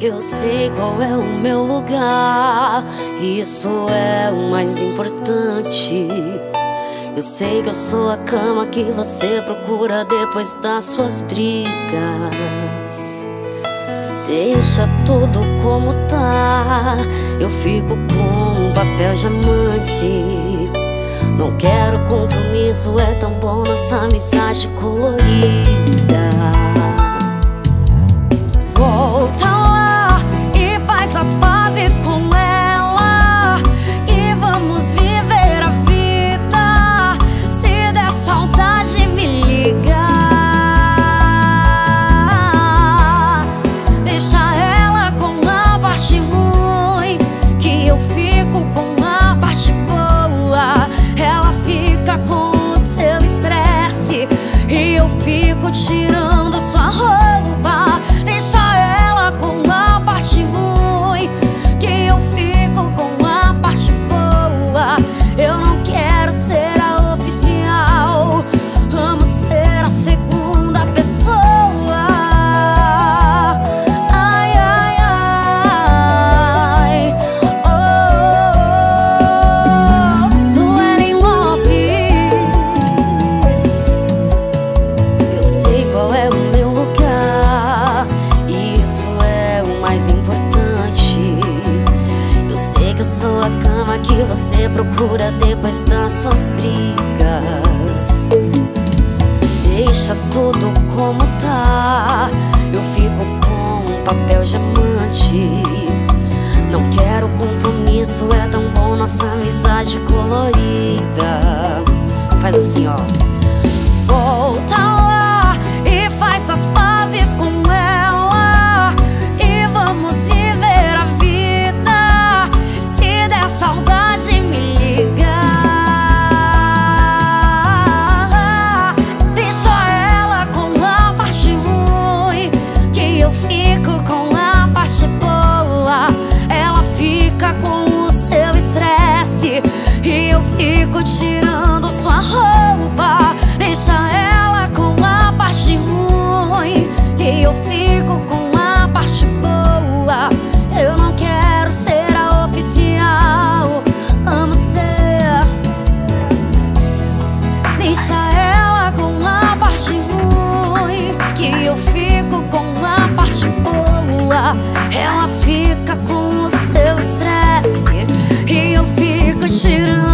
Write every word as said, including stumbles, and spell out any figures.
Eu sei qual é o meu lugar, isso é o mais importante. Eu sei que eu sou a cama que você procura depois das suas brigas. Deixa tudo como tá, eu fico com um papel diamante. Não quero compromisso, é tão bom nossa amizade colorida. Volta lá e faz as pazes com ela, e vamos viver a vida. Se der saudade, me liga. Deixa ela com a parte ruim, que eu fico com a parte boa. Ela fica com o seu estresse e eu fico tirando sua roupa. Deixa ela com a parte ruim, que eu fico com a parte boa. Eu não quero ser a oficial, amo ser a segunda pessoa. Ai, ai, ai, oh, oh, oh. Suelen Lopes. Eu sei qual é o meu lugar, isso é o mais importante. Eu sei que eu sou a cama que você procura depois das suas brigas. Deixa tudo como tá, eu fico com um papel diamante. Não quero compromisso, é tão bom nossa amizade colorida. Faz assim, ó. Volta lá e faz as pazes com ela, e vamos viver a vida. Se der saudade, me liga. Deixa ela com a parte ruim, que eu fico com a parte boa. Ela fica com o seu estresse e eu fico tirando sua roupa. Deixa ela com a parte ruim, que eu fico com a parte boa. Eu não quero ser a oficial, amo ser. Deixa ela com a parte ruim, que eu fico com a parte boa. Ela fica com o seu estresse e eu fico tirando